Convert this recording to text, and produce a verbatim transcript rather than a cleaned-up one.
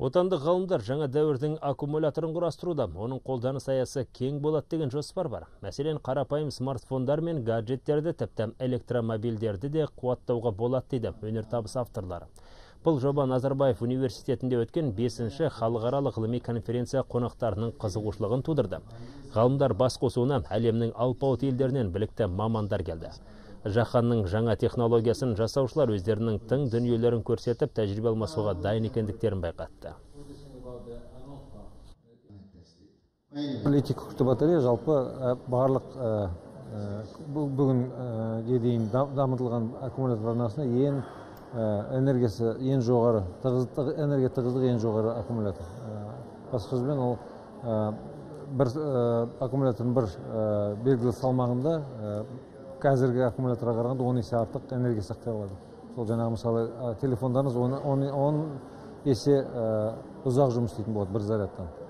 Отандық ғалымдар жаңа дәуірдің аккумуляторын құрастыруда. Оның қолданыс аясы кең болады деген жоспар бар. Мәселен, қарапайым смартфондар мен гаджеттерді, тіпті электромобильдерді де қуаттауға болады дейді өнертабыс авторлары. Бұл жоба Назарбаев университетінде өткен бесінші халықаралық ғылыми конференция қонақтарының қызығушылығын тудырды. Ғалымдар бас қосуына әлемнің алпауыт елдерінен білікті мамандар келді. Жаһанның жаңа технологиясын жасаушылар өздерінің тың дүниелерін көрсетіп, тәжірибе алмасуға дайын екендіктерін байқатты. Литий күкірті батарея жалпы барлық бүгінге дейін дамытылған аккумулятор арнасында ең энергиясы ең жоғары, энергия тығыздығы ең жоғары аккумулятор. Басқа сөзбен ол бір аккумулятордың бір белгілі салмағында қазіргі аккумуляторға қарағанда он есе артық энергия сақтай алады. Сол жаңағы мысалы телефондарыңыз он есе ұзақ жұмыс істейтін болады бір зарядтан.